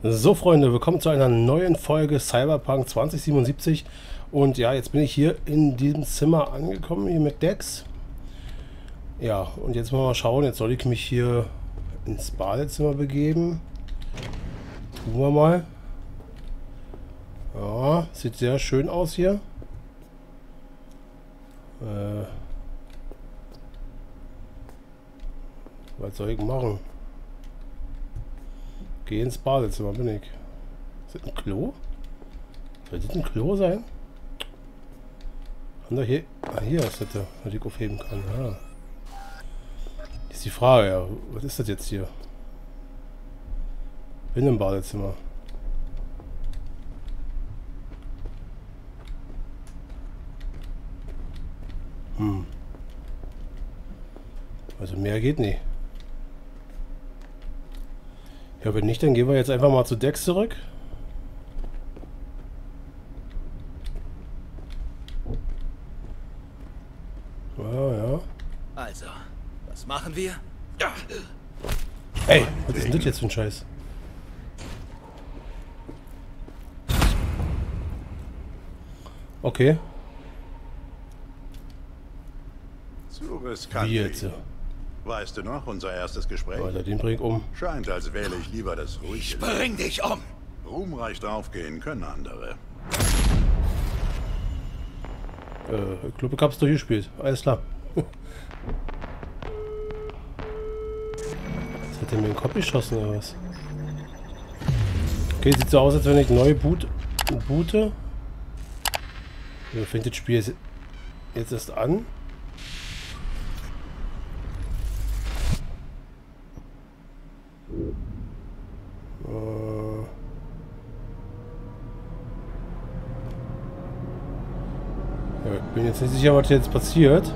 So Freunde, willkommen zu einer neuen Folge Cyberpunk 2077 und ja, jetzt bin ich hier in diesem Zimmer angekommen, hier mit Dex. Ja, und jetzt mal schauen, jetzt soll ich mich hier ins Badezimmer begeben. Tun wir mal. Ja, sieht sehr schön aus hier. Was soll ich machen? Geh ins Badezimmer, bin ich. Ist das ein Klo? Soll das ein Klo sein? Kann doch hier. Ah, hier ist das, was ich aufheben kann. Ah. Ist die Frage, ja. Was ist das jetzt hier? Bin im Badezimmer. Also mehr geht nicht. Ja, wenn nicht, dann gehen wir jetzt einfach mal zu Dex zurück. Ja. Also, was machen wir? Ja. Ey, was ist denn das jetzt für ein Scheiß? Okay. Zu riskant. Wie jetzt? Weißt du noch, unser erstes Gespräch? Alter, den bring ich um. Scheint, als wähle ich lieber das ruhige. Bring dich um! Ruhmreich draufgehen können andere. Ich glaube, ich hab's durchgespielt. Alles klar. Jetzt hat er mir den Kopf geschossen oder was? Okay, sieht so aus, als wenn ich neu boote. Fängt das Spiel jetzt erst an. Ja, ich bin jetzt nicht sicher, was jetzt passiert.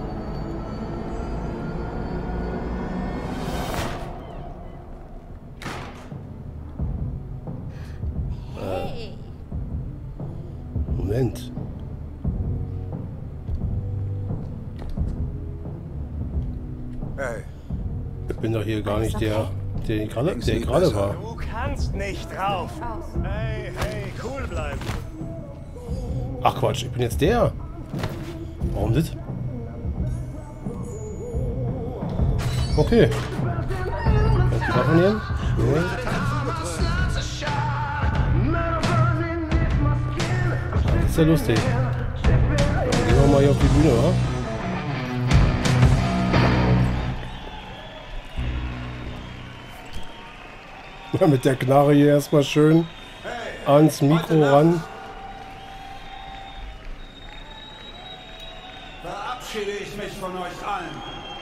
Moment. Hey, Ich bin doch hier gar nicht der gerade war. Du kannst nicht drauf. Hey, cool bleiben. Ach Quatsch, ich bin jetzt der. Warum das? Okay. Kannst du Waffen nehmen? Nee. Das ist ja lustig. Dann gehen wir mal hier auf die Bühne, oder? Ja, mit der Knarre hier erstmal schön ans Mikro ran. Verabschiede ich mich von euch allen.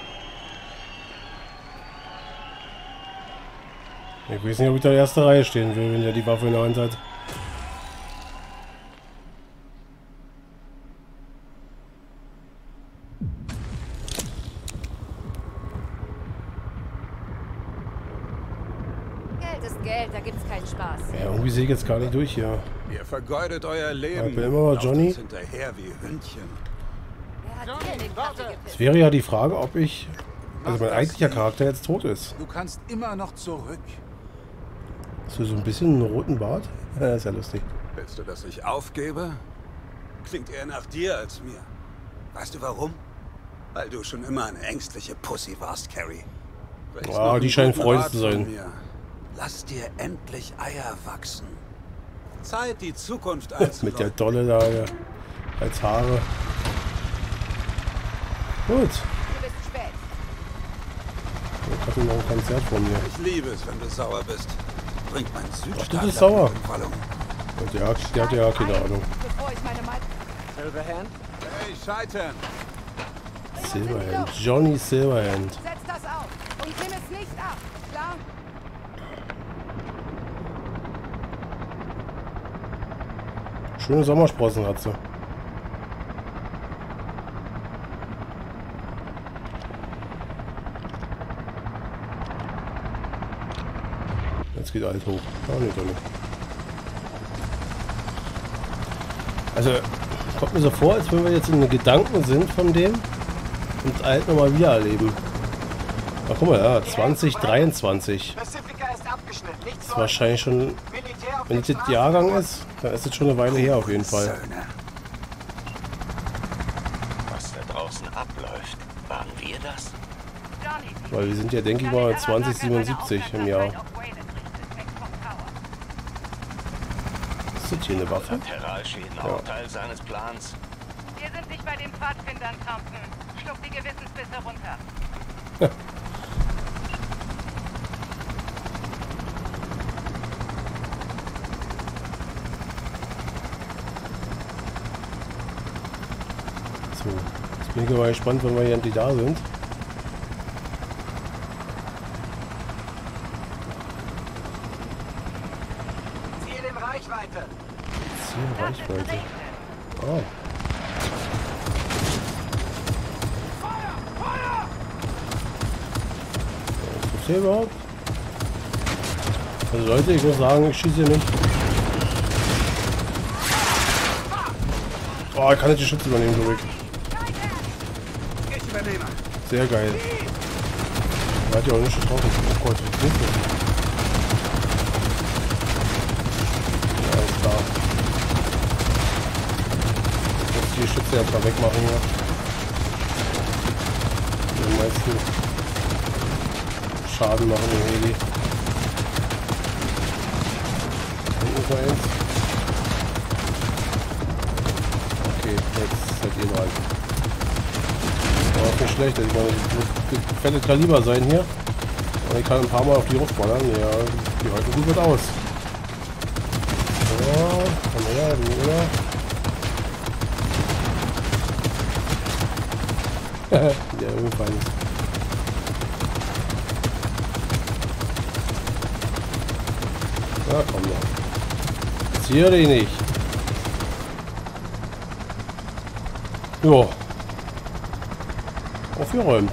Ich weiß nicht, ob ich da in der ersten Reihe stehen will, wenn der die Waffe in der Hand hat. Geld ist Geld, da gibt's keinen Spaß. Ja, irgendwie sehe ich jetzt gar nicht durch hier. ihr vergeudet euer Leben. Ich bin immer mal Johnny. Lauft uns hinterher wie Hündchen. Wer hat dir den Kaffee Es gepisst? wäre ja die Frage, ob ich... Also mein eigentlicher Charakter jetzt tot ist. Du kannst immer noch zurück. Hast du so ein bisschen einen roten Bart? Ja, ist ja lustig. Willst du, dass ich aufgebe? Klingt eher nach dir als mir. Weißt du warum? Weil du schon immer eine ängstliche Pussy warst, Carrie. Willst noch Ah, einen die scheinen guten Freunde Rat zu von sein. mir? Lass dir endlich Eier wachsen. Zeit, die Zukunft Mit der einzuläuten. Dolle da als Haare. Gut. Du bist spät. Ich hatte noch ein Konzert von mir. Ich liebe es, wenn du sauer bist. Bringt mein Südstaat ist sauer. in Wallung. Und der hat ja keine Ahnung. Bevor ich meine Meinung... Silverhand? Hey, Scheitern! Silverhand. Johnny Silverhand. Setz das auf und nimm es nicht ab, klar? Schöne Sommersprossen hat sie. Jetzt geht alles hoch. Ah, nee, doch nicht. Also, kommt mir so vor, als wenn wir jetzt in den Gedanken sind von dem und alt nochmal wieder erleben. Ach, guck mal, ja, 2023. Pacifica ist abgeschnitten. Nichts Das ist wahrscheinlich schon Wenn es der Jahrgang ist, dann ist es schon eine Weile her auf jeden Fall. Söhne. Was da draußen abläuft, waren wir das? Johnny, Weil wir sind ja, denke ich mal, 2077 im Jahr. Ist das hier eine Waffe? Lateralschäden auch Teil seines Plans? wir sind nicht bei den Pfadfindern, Thompson. Schluck die Gewissensbisse runter. So, jetzt bin ich mal gespannt, wenn wir hier endlich da sind. Ziel in Reichweite. Ziel Reichweite. Oh. Was gibt's hier überhaupt? Also Leute, ich muss sagen, ich schieße hier nicht. Oh, ich kann nicht die Schütze übernehmen, zurück. Ich übernehme. Sehr geil. Er hat ja auch nicht getroffen. Oh Gott, wie ist das? Ja, alles klar. Ich muss die Schütze jetzt mal wegmachen hier. Die am meisten Schaden machen im Heli. Hinten ist noch eins. Okay, jetzt seid ihr dran. Aber ist nicht schlecht, ich meine, das muss fette Kaliber sein hier. Und ich kann ein paar Mal auf die Luft ballern. Ja, die halten gut mit aus. Ja, komm her, ja, ebenfalls. Ja, komm doch. Zieh dich nicht. Jo. Aufgeräumt.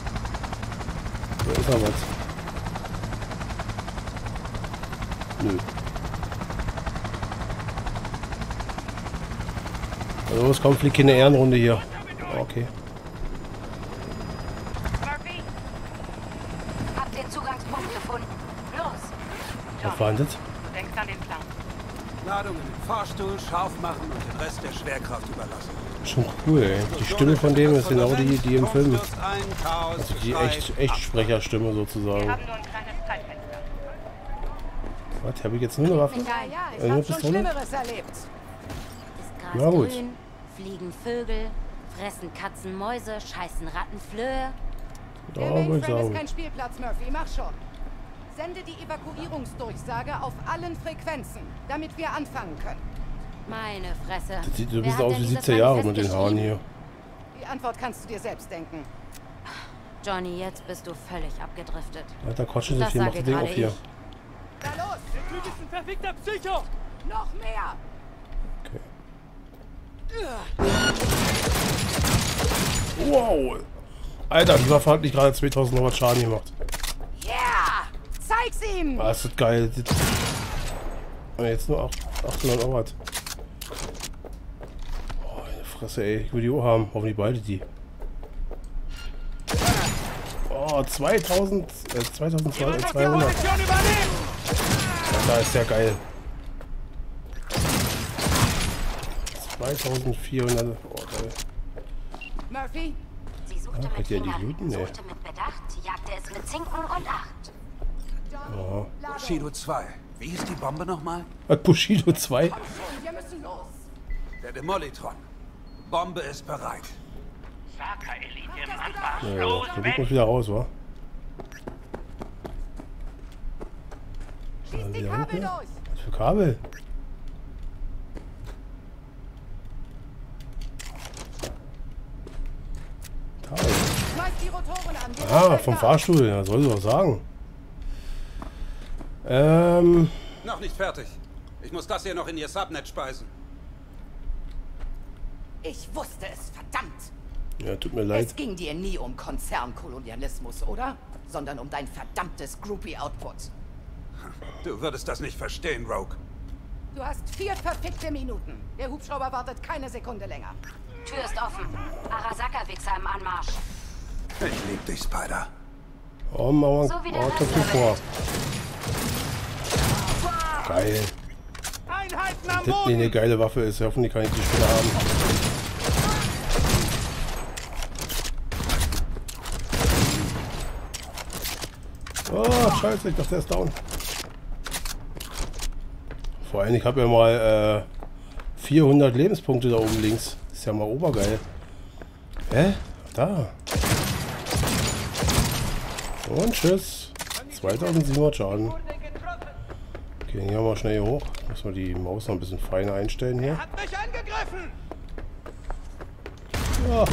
Da ist er was. Nö. Also es kommt fliegt keine Ehrenrunde hier. Okay. Murphy, Hab den Zugangspunkt gefunden. Los! Was war denn das? du denkst an den Plan. Ladung in den Fahrstuhl, scharf machen und den Rest der Schwerkraft überlassen. Schon cool, ey. Die Stimme von dem ist genau die im Film. Ein Chaos, Also die Geschrei, Echtsprecherstimme Wir sozusagen. haben nur ein kleines Zeitfenster. Was, habe ich jetzt nur eine Waffe? Ja, ich Eine habe schon Pistole? Schlimmeres erlebt. Ist Gras Na gut. grün, fliegen Vögel, fressen Katzen Mäuse, scheißen Ratten Flöhe. Der Ja, würde ich Mainframe ist sagen. kein Spielplatz, Murphy. Mach schon. Sende die Evakuierungsdurchsage auf allen Frequenzen, damit wir anfangen können. Meine Fresse. Das sieht so ein Wer bisschen hat aus denn wie dieses 70er Jahre mit Manifest den Haaren hier. Die Antwort kannst du dir selbst denken. Johnny, jetzt bist du völlig abgedriftet. Alter, quatschen so Das viel, macht sage das Ding auf gerade hier. ich. Na los! Der Typ ist ein verfickter Psycho! Noch mehr! Okay. Wow! Alter, die Waffe hat nicht gerade 2000 Euro Schaden gemacht. Yeah! Zeig's ihm! Ah, ist das geil. Und jetzt nur 800 Euro. Oh, meine Fresse, ey. Ich will die Uhr haben. Hoffentlich beide die. Oh, 2200. Position übernehmen! Da ist ja geil. 2400. Oh, geil. Murphy, Sie suchte könnt mit ihr die Fingern, looten? Nee. suchte mit Bedacht, jagte es mit Zinken und Acht. Oh. Bushido 2. Wie hieß die Bombe nochmal? Hat Bushido 2? wir müssen los. Der Demolitron. Bombe ist bereit. Saka-Elite im Anmarsch. Ja, Los, da geht uns wieder raus, wa? Schieß die wieder Kabel unten? durch! Was für Kabel? Kabel. Schmeiß die Rotoren an! Wir Ah, sind vom da. Fahrstuhl. Ja, soll ich auch sagen. Noch nicht fertig. Ich muss das hier noch in ihr Subnet speisen. Ich wusste es, verdammt! Ja, tut mir leid. Es ging dir nie um Konzernkolonialismus, oder? Sondern um dein verdammtes Groupie-Output. Du würdest das nicht verstehen, Rogue. Du hast 4 verfickte Minuten. Der Hubschrauber wartet keine Sekunde länger. Tür ist offen. Arasaka-Wichser im Anmarsch. Ich lieb dich, Spider. Oh, Mauer. So wie der Oh, Rest das der vor. Welt. Geil. Unten am Das eine Boden! geile Waffe ist. Hoffentlich kann ich die später haben. Oh, scheiße, ich dachte, der ist down. Vor allem, ich habe ja mal 400 Lebenspunkte da oben links. Ist ja mal obergeil. Hä? Da. Und tschüss. 2700 Schaden. Okay, gehen wir mal schnell hier hoch. Muss man die Maus noch ein bisschen feiner einstellen hier. Hat mich angegriffen! Ja.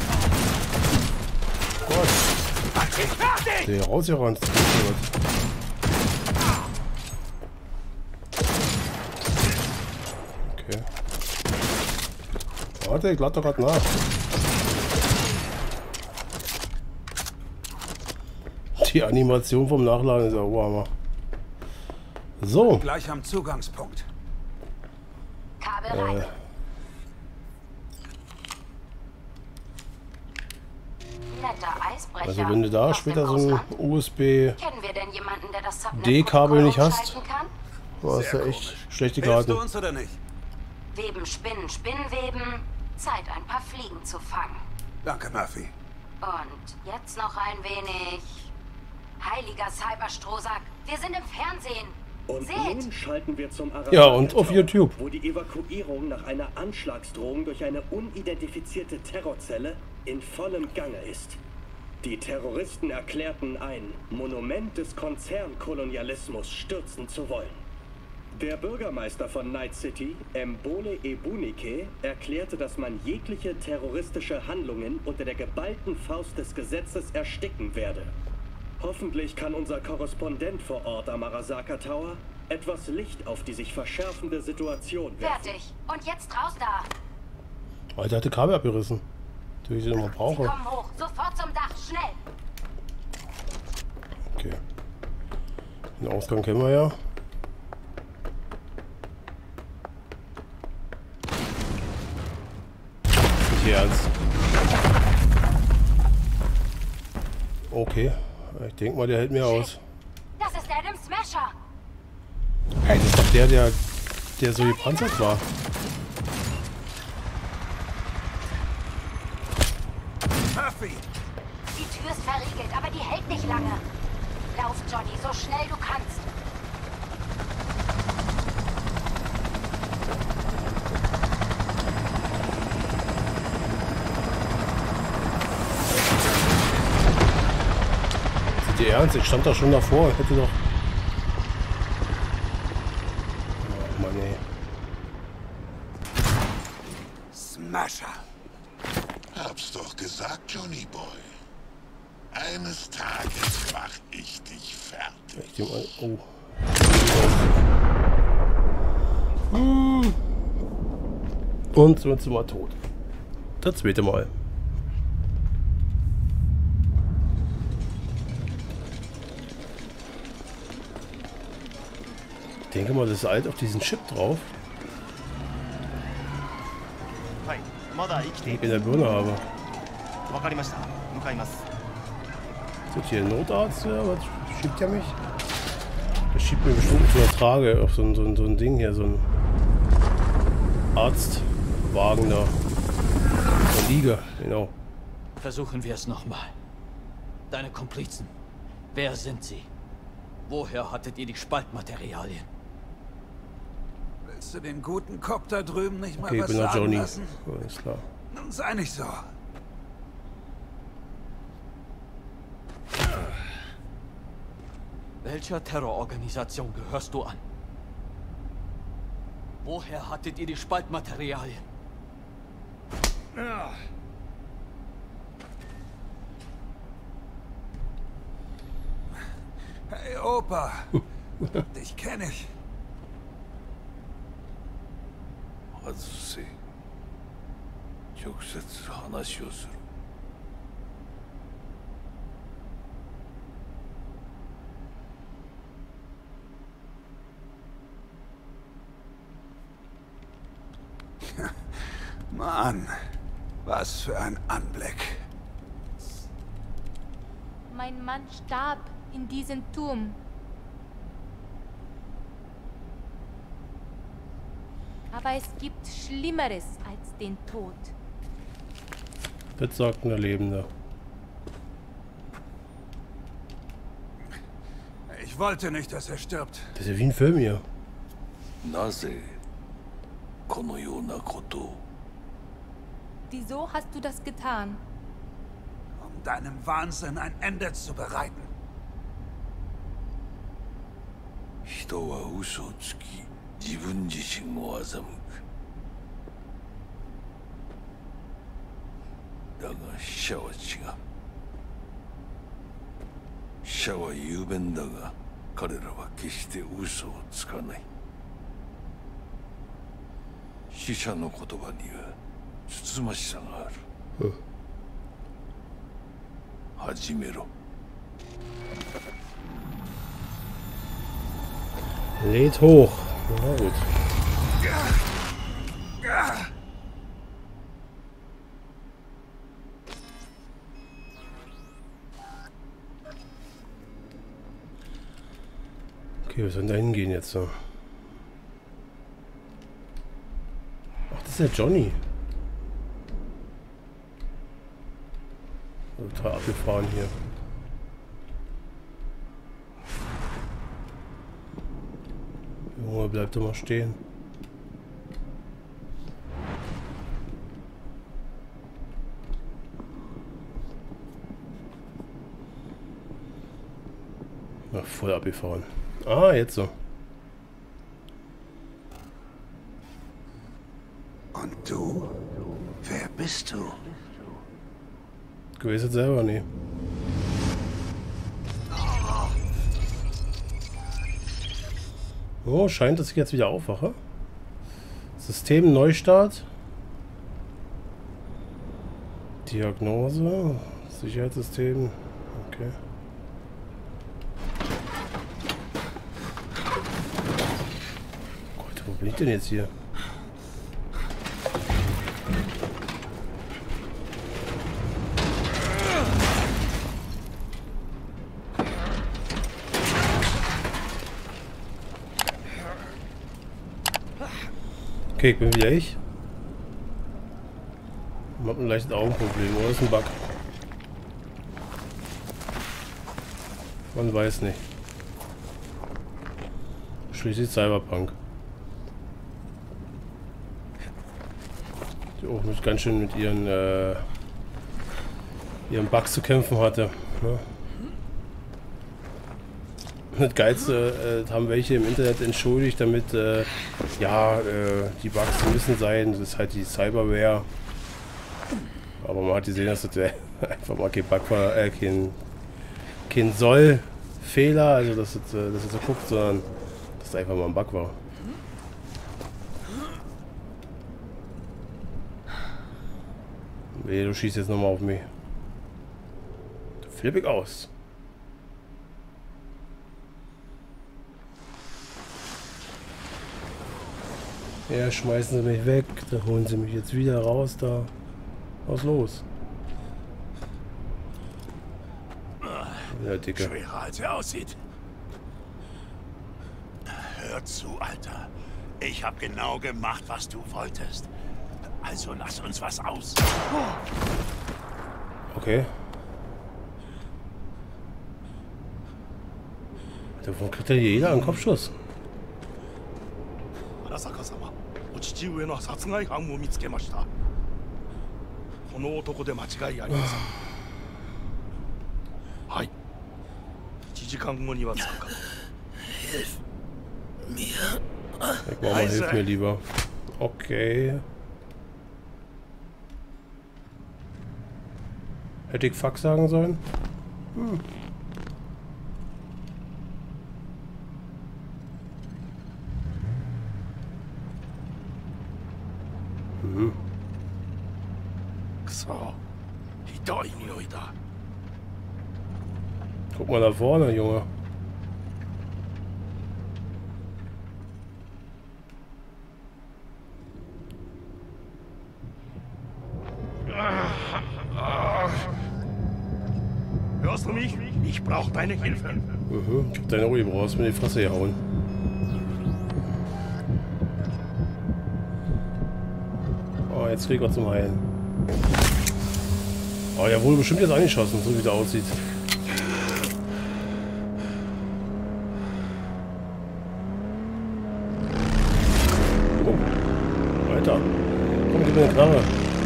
Gott. Fertig! Der rausgerannt. Okay. Warte, ich lade doch gerade nach. Die Animation vom Nachladen ist ja Oberhammer. So. Gleich am Zugangspunkt. Kabel rein. Netter Eisbrecher. Also wenn du da Aus später dem so ein Ausland. USB-D-Kabel Kennen wir denn jemanden, der das Subnet nicht hast, umschalten kann? hast du Sehr echt komisch. schlechte Hilfst Karten. du uns oder nicht? Weben, Spinnen, Spinnweben. Zeit, ein paar Fliegen zu fangen. Danke, Murphy. Und jetzt noch ein wenig... Heiliger Cyberstrohsack, wir sind im Fernsehen. Und Seht! nun schalten wir zum Arasaka Ja, und auf Tower, YouTube. wo die Evakuierung nach einer Anschlagsdrohung durch eine unidentifizierte Terrorzelle in vollem Gange ist. Die Terroristen erklärten, ein Monument des Konzernkolonialismus stürzen zu wollen. Der Bürgermeister von Night City, Mbole Ebunike, erklärte, dass man jegliche terroristische Handlungen unter der geballten Faust des Gesetzes ersticken werde. Hoffentlich kann unser Korrespondent vor Ort am Arasaka Tower etwas Licht auf die sich verschärfende Situation werfen. Fertig. Und jetzt raus da. Alter, hatte Kabel abgerissen. Die ich sie nochmal Sie brauche. kommen hoch. Sofort zum Dach. Schnell. Okay. Den Ausgang kennen wir ja. Nicht ernst. Okay. Ich denke mal, der hält mir aus. Das ist Adam Smasher. Hey, das ist doch der so gepanzert war. Murphy! Die Tür ist verriegelt, aber die hält nicht lange. Lauf, Johnny, so schnell du kannst. Sind die ernst? Ich stand da schon davor. Ich hätte doch... Oh Mann, ey. Smasher! Hab's doch gesagt, Johnny Boy. Eines Tages mach ich dich fertig. Ich denk mal... Oh. Und so sind wir tot. Das zweite Mal. Ich denke mal, das ist alt auf diesen Chip drauf, den ich in der Birne habe. Ist das hier ein Notarzt oder was? Schiebt er mich? Das schiebt mir bestimmt so eine Trage auf so ein Ding hier, so ein Arztwagen da. Eine Liege, genau. Versuchen wir es nochmal. Deine Komplizen. Wer sind sie? Woher hattet ihr die Spaltmaterialien? Willst du den guten Cop da drüben nicht mal Okay, ich was bin der sagen Johnny. lassen? Alles klar. Nun sei nicht so. Welcher Terrororganisation gehörst du an? Woher hattet ihr die Spaltmaterialien? Hey Opa, dich kenne ich. Mann, was für ein Anblick. Mein Mann starb in diesem Turm. Aber es gibt Schlimmeres als den Tod. Das sagt ein Lebender. Ich wollte nicht, dass er stirbt. Das ist ja wie ein Film hier. Wieso hast du das getan? Um deinem Wahnsinn ein Ende zu bereiten. Lädt hoch. Na gut. Okay, wir sollen da hingehen jetzt so. Ach, das ist der Johnny. Total abgefahren hier. Junge, bleib doch mal stehen. Ach, voll abgefahren. Ah, jetzt so. Und du? Wer bist du? Du weißt es selber nicht. Oh, scheint, dass ich jetzt wieder aufwache. System Neustart. Diagnose. Sicherheitssystem. Okay. Gott, wo bin ich denn jetzt hier? Okay, ich bin wieder ich. Ich hab ein leichtes Augenproblem, oder ist ein Bug? Man weiß nicht. Schließlich Cyberpunk. Die auch mit ganz schön mit ihren Bugs zu kämpfen hatte. Ne? Das Geilste haben welche im Internet entschuldigt, damit die Bugs müssen sein. Das ist halt die Cyberware. Aber man hat gesehen, dass das einfach mal kein Bug war, kein Soll-Fehler, also dass es so guckt, sondern dass es einfach mal ein Bug war. Nee, du schießt jetzt nochmal auf mich. Da flippe ich aus. Ja, schmeißen sie mich weg, dann holen sie mich jetzt wieder raus da. Was ist los? Ja, Dicke. Schwerer als er aussieht. Hör zu, Alter. Ich habe genau gemacht, was du wolltest. Also lass uns was aus. Okay. Davon kriegt ja jeder einen Kopfschuss. 荒坂様、お父上の殺害犯を見つけました。この男で間違いありません。はい。1時間後には着くかと。Hilf mir. Mama, hilf mir lieber. Okay. Hätte ich Fuck sagen sollen? Hm. Mhm. So. Hidoi Nioi da. Guck mal da vorne, Junge. Hörst du mich? Ich brauche deine Hilfe. Mhm. Ich hab deine Ruhe, brauchst mir die Fresse gehauen. Ah, jetzt kriegt er zum Heilen. Oh, er wurde bestimmt jetzt angeschossen, so wie der aussieht. Oh. Alter. Komm, gib mir eine Knarre.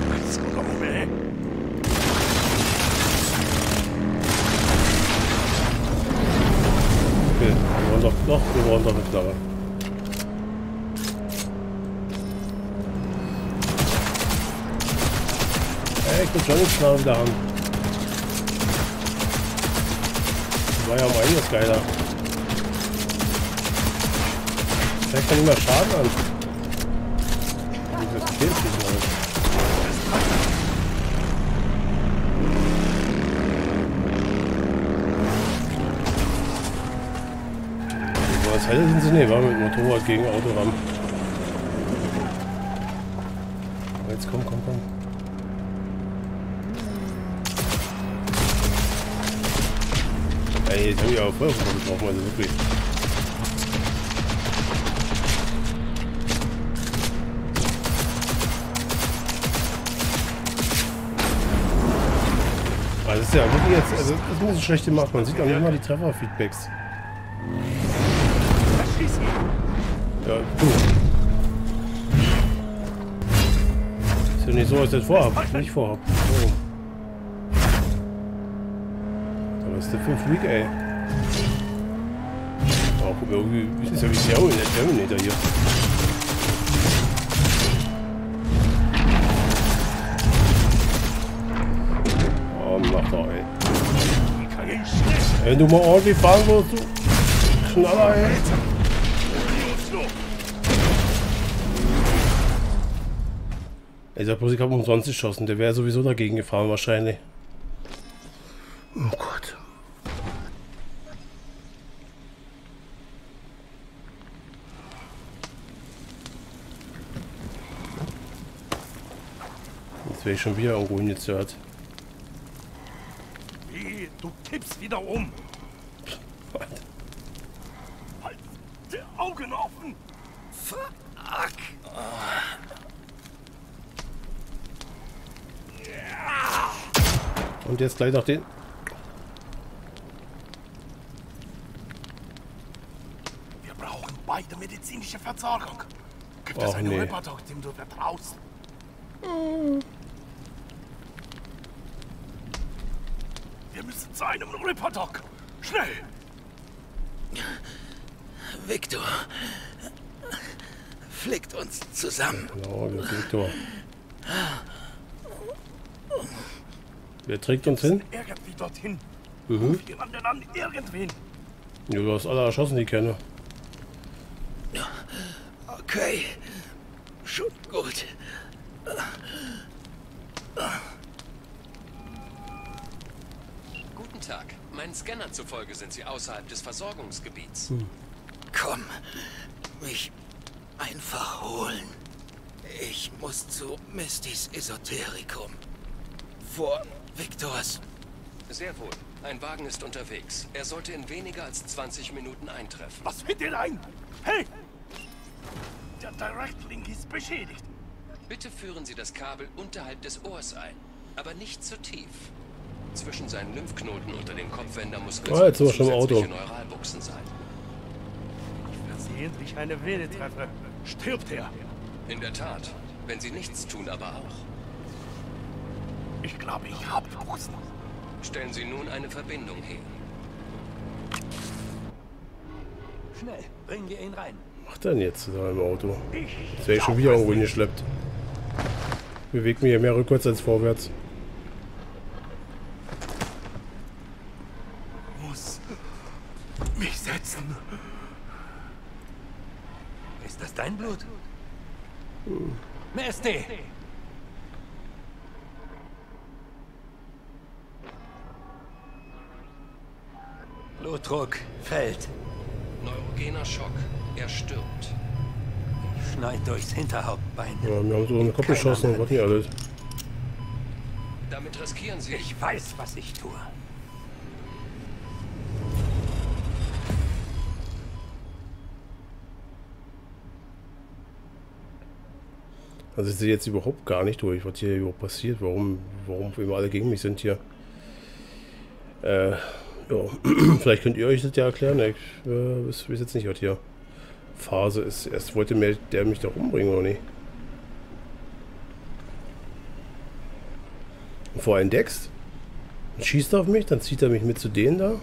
Okay, wir brauchen doch eine Knarre. Ich will Johnny's Knarre wieder haben. Das war ja um einiges geiler. Vielleicht kann ich mal Schaden an. Das fehlt nicht mal. Was Helle sind sie? Ne, war mit dem Motorrad gegen Autorahmen. Jetzt komm. Ey, jetzt habe ich aber Feuerwehr getroffen, also wirklich. Also das ist ja wirklich jetzt, also das ist ein bisschen schlecht gemacht, man sieht auch nicht immer die Treffer-Feedbacks. Ja, du. Ist ja nicht so, als ich das nicht vorhab. So. Was ist das für ein Freak, ey? Oh, guck mal, irgendwie ist ja wie der Terminator hier. Oh, mach doch, ey. Wenn du mal ordentlich fahren wirst, du Schnaller, ey. Ey, der Bus, ich hab umsonst geschossen, der wäre sowieso dagegen gefahren wahrscheinlich. Oh Gott. Jetzt wäre ich schon wieder irgendwo hingezerrt. Wie, du kippst wieder um. Was? Halt die Augen offen. Fuck. Und jetzt gleich noch den. Wir brauchen beide medizinische Versorgung. Gibt es Och, einen nee. Reporter, dem du vertraust? Wir müssen zu einem Reporter. Schnell! Victor flickt uns zusammen. Genau, der Victor. Wer trägt uns hin? Irgendwie dorthin. Mhm. Ruf jemanden an, irgendwen. Ja, du hast alle erschossen, die kenne. Okay, schon gut. Guten Tag. Meinen Scanner zufolge sind Sie außerhalb des Versorgungsgebiets. Komm, mich einfach holen. Ich muss zu Mistys Esoterikum. Vor Victors. Sehr wohl. Ein Wagen ist unterwegs. Er sollte in weniger als 20 Minuten eintreffen. Was mit dir ein? Hey! Der Direct Link ist beschädigt. Bitte führen Sie das Kabel unterhalb des Ohrs ein, aber nicht zu tief. Zwischen seinen Lymphknoten unter dem Kopfwendermuskel jetzt sind wir schon im Auto. zusätzliche Neuralbuchsen sein. Versehentlich eine Vene treffe. Stirbt er. In der Tat. Wenn Sie nichts tun, aber auch. Ich glaube, ich habe Buchsen. Stellen Sie nun eine Verbindung her. Schnell, bringen wir ihn rein. Was macht denn jetzt da im Auto? Jetzt wäre ich schon wieder irgendwo hingeschleppt. Bewegt mich hier mehr rückwärts als vorwärts. Muss mich setzen. Ist das dein Blut? Misty! Blutdruck fällt. Neurogener Schock. Er stirbt. Schneid durchs Hinterhauptbein. Ja, wir haben so einen Kopf geschossen, was nicht alles. Damit riskieren Sie. Ich weiß, was ich tue. Also ich sehe jetzt überhaupt gar nicht durch, was hier überhaupt passiert, warum immer alle gegen mich sind hier. Ja. Vielleicht könnt ihr euch das ja erklären. Ich weiß jetzt nicht, was hier Phase ist. Erst wollte der mich doch umbringen, oder nicht? Und vor allem Dex. Dann schießt er auf mich, dann zieht er mich mit zu denen da.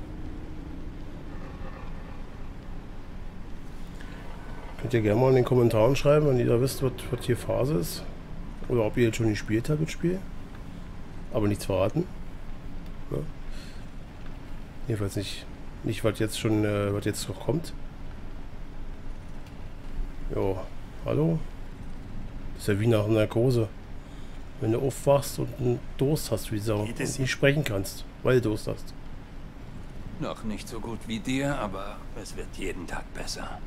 Könnt ihr gerne mal in den Kommentaren schreiben, wenn ihr da wisst, was hier Phase ist. Oder ob ihr jetzt schon gespielt habt, das Spiel. Aber nichts verraten. Ja. Jedenfalls nicht, was jetzt schon, was jetzt noch kommt. Jo, hallo? Das ist ja wie nach einer Narkose. Wenn du aufwachst und einen Durst hast, wie Sau, und nicht sprechen kannst, weil du Durst hast. Noch nicht so gut wie dir, aber es wird jeden Tag besser.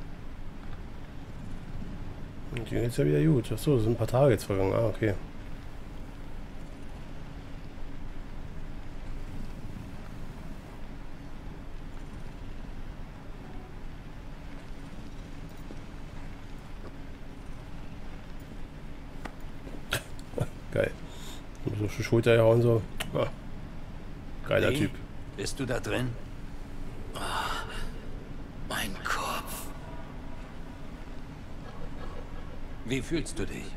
Und dir geht's ja wieder gut. Achso, das sind ein paar Tage jetzt vergangen. Ah, okay. Geil. So auf die Schulter gehauen so. Ah. Geiler Hey, Typ. Bist du da drin? Mein Kopf. Wie fühlst du dich?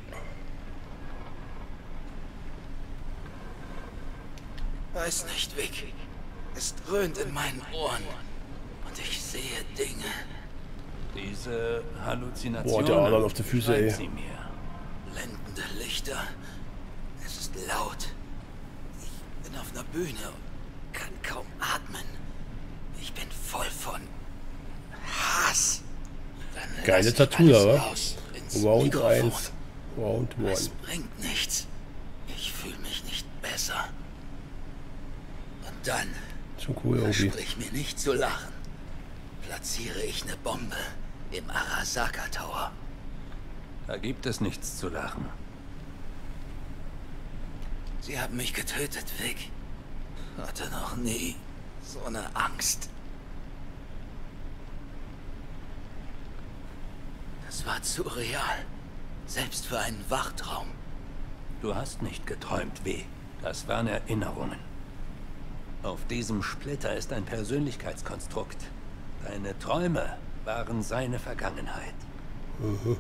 Weiß nicht, Vic. Es dröhnt in meinen Ohren. Und ich sehe Dinge. Diese Halluzination. Boah, der Adern auf die Füße, ey. Sie mir. Blendende Lichter. Es ist laut. Ich bin auf einer Bühne und kann kaum atmen. Ich bin voll von Hass. Dann Geile lass ich Tattoo, alles aber. raus ins Round Mikrofon. 1. Round 1. Es bringt nichts. Ich fühle mich nicht besser. Und dann, Schon cool irgendwie. versprich mir nicht zu lachen, platziere ich eine Bombe im Arasaka Tower. Da gibt es nichts zu lachen. Sie haben mich getötet, Vic. Hatte noch nie so eine Angst. Das war zu real. Selbst für einen Wachtraum. Du hast nicht geträumt, W. Das waren Erinnerungen. Auf diesem Splitter ist ein Persönlichkeitskonstrukt. Deine Träume waren seine Vergangenheit. Mhm.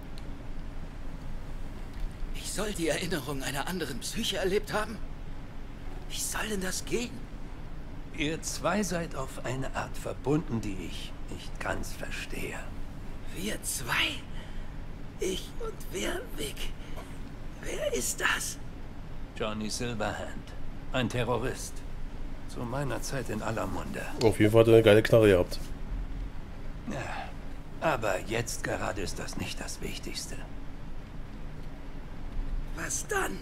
Ich soll die Erinnerung einer anderen Psyche erlebt haben? Wie soll denn das gehen? Ihr zwei seid auf eine Art verbunden, die ich nicht ganz verstehe. Wir zwei? Ich und wer, Vic? Wer ist das? Johnny Silverhand. Ein Terrorist. Zu meiner Zeit in aller Munde. Auf jeden Fall hat er eine geile Knarre gehabt. Ja, aber jetzt gerade ist das nicht das Wichtigste. Was dann?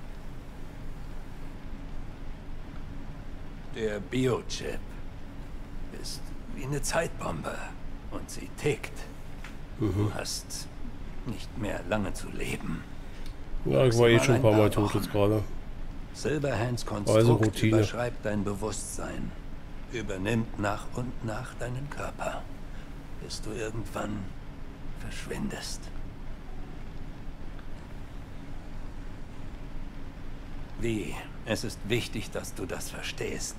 Der Biochip ist wie eine Zeitbombe und sie tickt. Du hast nicht mehr lange zu leben. Ja, ich war eh schon ein paar Mal tot jetzt gerade. Silverhands Konstrukt Also Routine. überschreibt dein Bewusstsein, übernimmt nach und nach deinen Körper, bis du irgendwann verschwindest. Wie? Es ist wichtig, dass du das verstehst.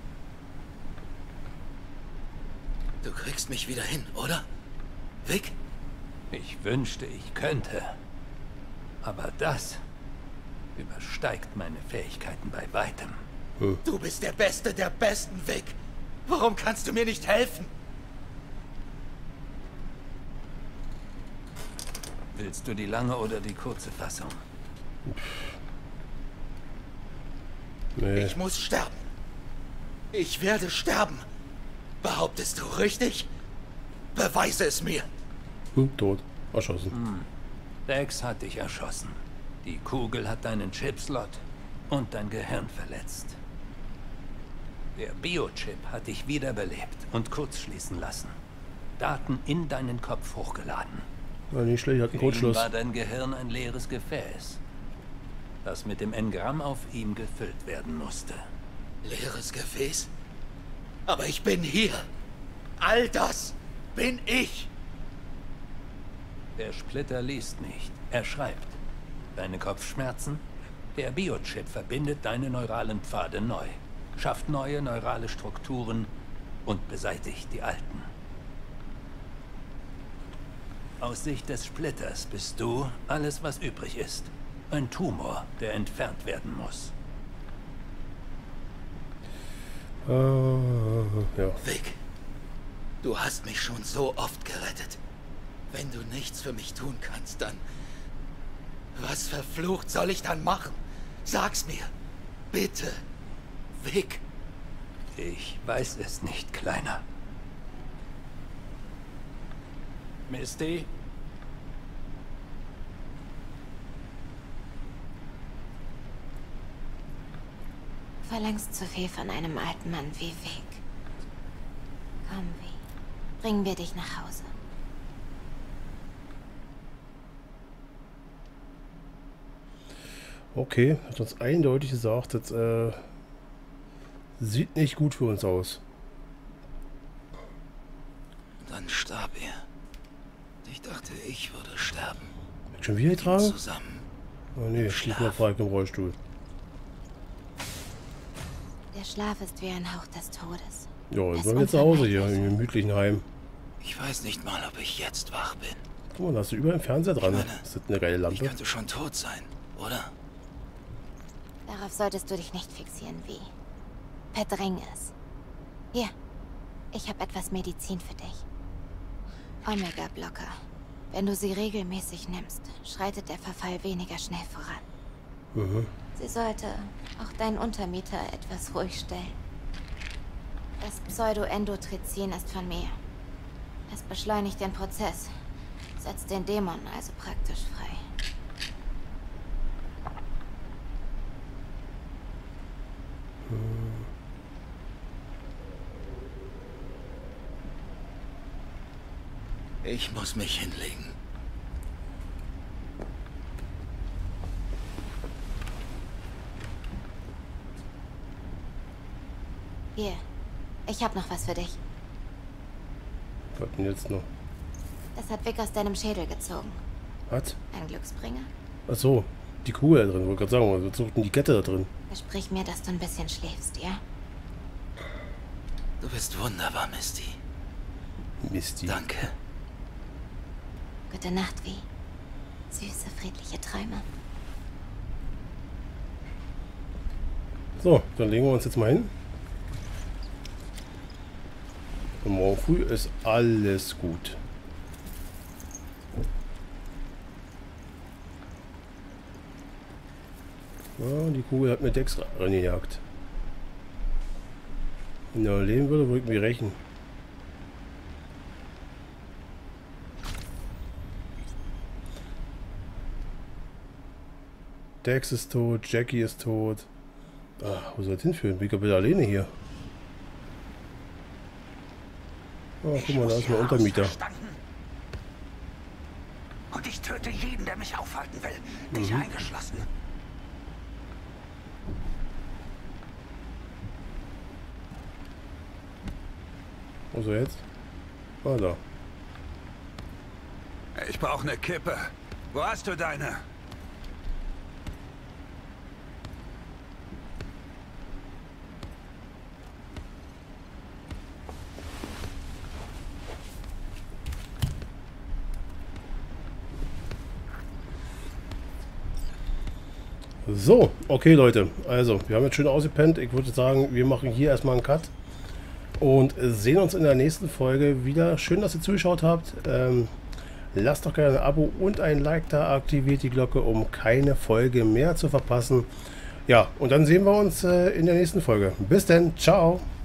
Du kriegst mich wieder hin, oder? Vic? Ich wünschte, ich könnte. Aber das übersteigt meine Fähigkeiten bei weitem. Du bist der Beste der Besten, Vic. Warum kannst du mir nicht helfen? Willst du die lange oder die kurze Fassung? Nee. Ich muss sterben. Ich werde sterben. Behauptest du richtig? Beweise es mir. Tot. Erschossen. Dex hat dich erschossen. Die Kugel hat deinen Chipslot und dein Gehirn verletzt. Der Biochip hat dich wiederbelebt und kurzschließen lassen. Daten in deinen Kopf hochgeladen. Ja, nicht schlecht, hat einen Für ihn Kurzschluss. war dein Gehirn ein leeres Gefäß, das mit dem Engramm auf ihm gefüllt werden musste. Leeres Gefäß? Aber ich bin hier. All das bin ich. Der Splitter liest nicht, er schreibt. Deine Kopfschmerzen? Der Biochip verbindet deine neuralen Pfade neu, schafft neue neurale Strukturen und beseitigt die alten. Aus Sicht des Splitters bist du alles, was übrig ist. Ein Tumor, der entfernt werden muss. Ja. Vic, du hast mich schon so oft gerettet. Wenn du nichts für mich tun kannst, dann... Was verflucht soll ich dann machen? Sag's mir. Bitte. Vic. Ich weiß es nicht, Kleiner. Misty? Du verlangst zu viel von einem alten Mann wie Vic. Komm, Vi. Bringen wir dich nach Hause. Okay, hat uns eindeutig gesagt, das sieht nicht gut für uns aus. Dann starb er. Ich dachte, ich würde sterben. Schon wieder getragen? Zusammen. Oh nee, steht noch frei im Rollstuhl. Der Schlaf ist wie ein Hauch des Todes. Ja, jetzt wollen wir zu Hause hier, im gemütlichen Heim. Ich weiß nicht mal, ob ich jetzt wach bin. Guck mal, da hast du überall einen Fernseher dran. Ich meine, das ist eine geile Lampe. Ich könnte schon tot sein, oder? Darauf solltest du dich nicht fixieren, Vi. Verdräng es. Hier, ich habe etwas Medizin für dich. Omega-Blocker. Wenn du sie regelmäßig nimmst, schreitet der Verfall weniger schnell voran. Mhm. Sie sollte auch deinen Untermieter etwas ruhig stellen. Das Pseudoendotrizin ist von mir. Es beschleunigt den Prozess, setzt den Dämon also praktisch frei. Ich muss mich hinlegen. Hier, ich habe noch was für dich. Was denn jetzt noch? Das hat Vic aus deinem Schädel gezogen. Was? Ein Glücksbringer? Ach so, die Kugel da drin. Wollte gerade sagen, was sucht denn die Kette da drin? Versprich mir, dass du ein bisschen schläfst, ja? Du bist wunderbar, Misty. Misty. Danke. Gute Nacht, Vi. Süße, friedliche Träume. So, dann legen wir uns jetzt mal hin. Und morgen früh ist alles gut. Ja, die Kugel hat mir Dex reingejagt. Wenn er leben würde, würde ich mir rächen. Dex ist tot, Jackie ist tot. Ah, wo soll das hinführen? Bin ich bitte alleine hier? Oh, guck mal, da ist mein Untermieter. Und ich töte jeden, der mich aufhalten will. Dich eingeschlossen. Wo ist er jetzt? Ah, da. Ich brauche eine Kippe. Wo hast du deine? So, okay Leute, also wir haben jetzt schön ausgepennt. Ich würde sagen, wir machen hier erstmal einen Cut und sehen uns in der nächsten Folge wieder. Schön, dass ihr zugeschaut habt. Lasst doch gerne ein Abo und ein Like da, aktiviert die Glocke, um keine Folge mehr zu verpassen. Ja, und dann sehen wir uns in der nächsten Folge. Bis dann, ciao!